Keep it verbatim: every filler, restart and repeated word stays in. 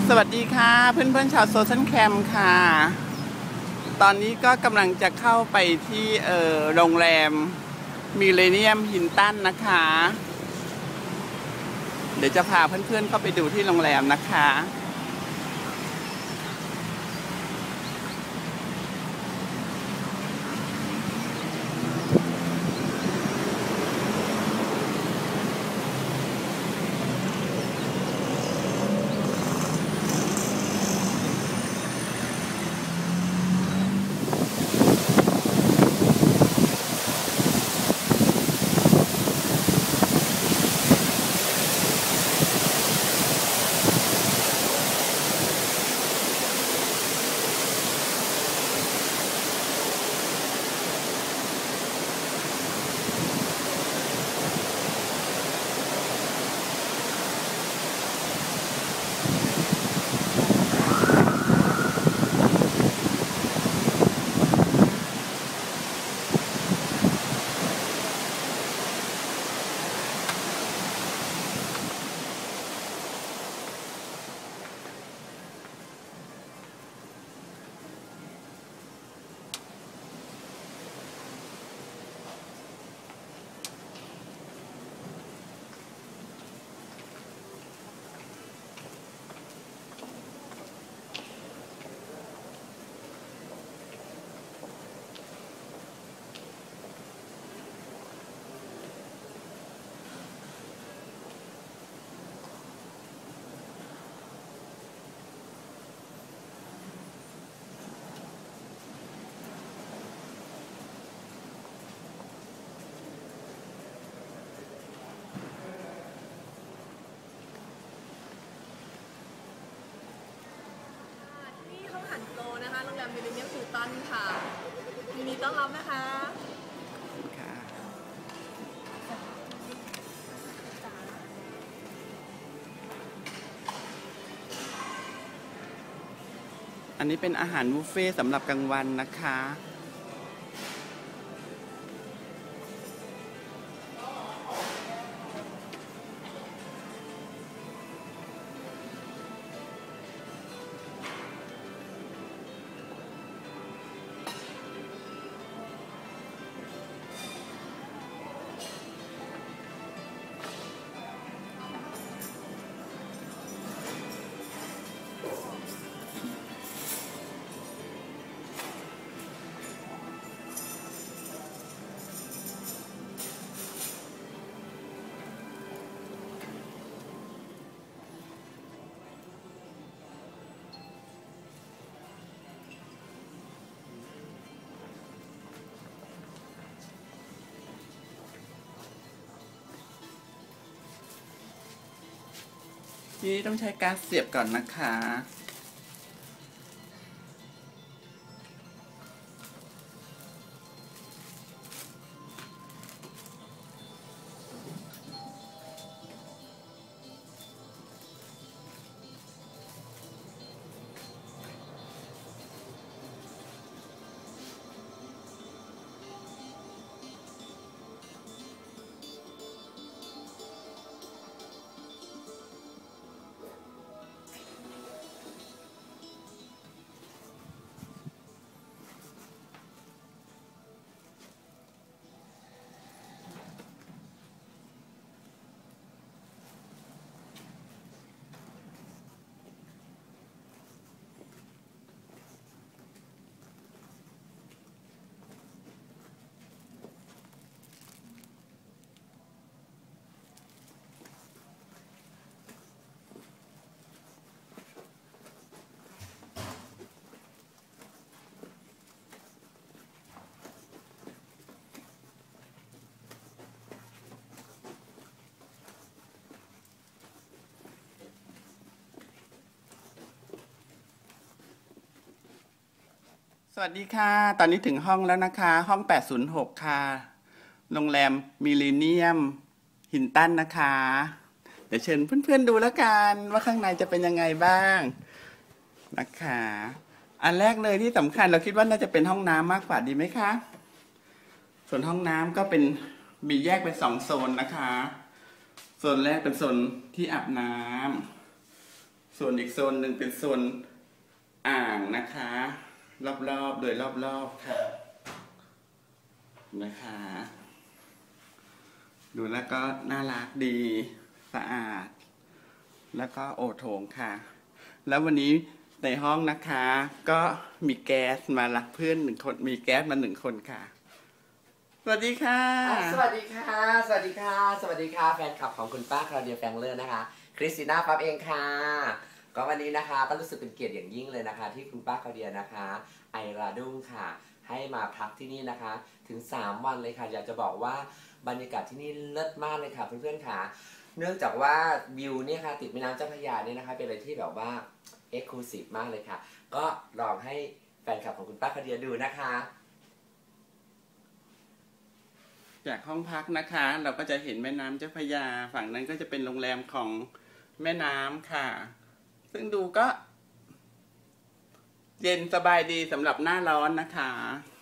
สวัสดีค่ะเพื่อนๆชาวโซเชียลแคมค่ะตอนนี้ก็กำลังจะเข้าไปที่เอ่อโรงแรมมิเลเนียมฮินตันนะคะเดี๋ยวจะพาเพื่อนๆเข้าไปดูที่โรงแรมนะคะที่ห้องหันโตนะคะโรงแรมมิลเลนเนียมฮิลตันค่ะยินดีต้อนรับนะคะอันนี้เป็นอาหารบุฟเฟ่สำหรับกลางวันนะคะที่นี่ต้องใช้การเสียบก่อนนะคะสวัสดีค่ะตอนนี้ถึงห้องแล้วนะคะห้องแปดศูนย์หกค่ะโรงแรมมิลเลนเนียมฮินตันนะคะเดี๋ยวเชิญเพื่อนๆดูแล้วกันว่าข้างในจะเป็นยังไงบ้างนะคะอันแรกเลยที่สำคัญเราคิดว่าน่าจะเป็นห้องน้ำมากกว่าดีไหมคะส่วนห้องน้ำก็เป็นมีแยกเป็นสองโซนนะคะโซนแรกเป็นโซนที่อาบน้ำส่วนอีกโซนหนึ่งเป็นโซนอ่างนะคะ รอบๆโดยรอบๆค่ะนะคะ ดูแล้วก็น่ารักดีสะอาด แล้วก็โอโถงค่ะ แล้ววันนี้ในห้องนะคะ ก็มีแก๊สมารับเพื่อนหนึ่งคนมีแก๊สมาหนึ่งคนค่ะ สวัสดีค่ะอ่ะสวัสดีค่ะ สวัสดีค่ะ สวัสดีค่ะ แฟนคลับของคุณป้าคลาเดียแฟงเลอร์นะคะ คริสติน่าปั๊บเองค่ะ ก็วันนี้นะคะก็รู้สึกเป็นเกียรติอย่างยิ่งเลยนะคะ ที่คุณป้าคลาเดียนะคะ ไอราดุ้งค่ะ ให้มาพักที่นี่นะคะ ถึงสามวันเลยค่ะ อยากจะบอกว่าบรรยากาศที่นี่เลิศมากเลยค่ะเพื่อนๆค่ะ เนื่องจากว่าวิวเนี่ยค่ะติดแม่น้ำเจ้าพระยาเนี่ยนะคะเป็นอะไรที่แบบว่าเอ็กซ์คลูซีฟมากเลยค่ะ ก็ลองให้แฟนคลับของคุณป้าคลาเดียดูนะคะจากห้องพักนะคะ เราก็จะเห็นแม่น้ำเจ้าพระยา ฝั่งนั้นก็จะเป็นโรงแรมของแม่น้ำค่ะ ซึ่งดูก็ เย็นสบายดีสำหรับหน้าร้อนนะคะ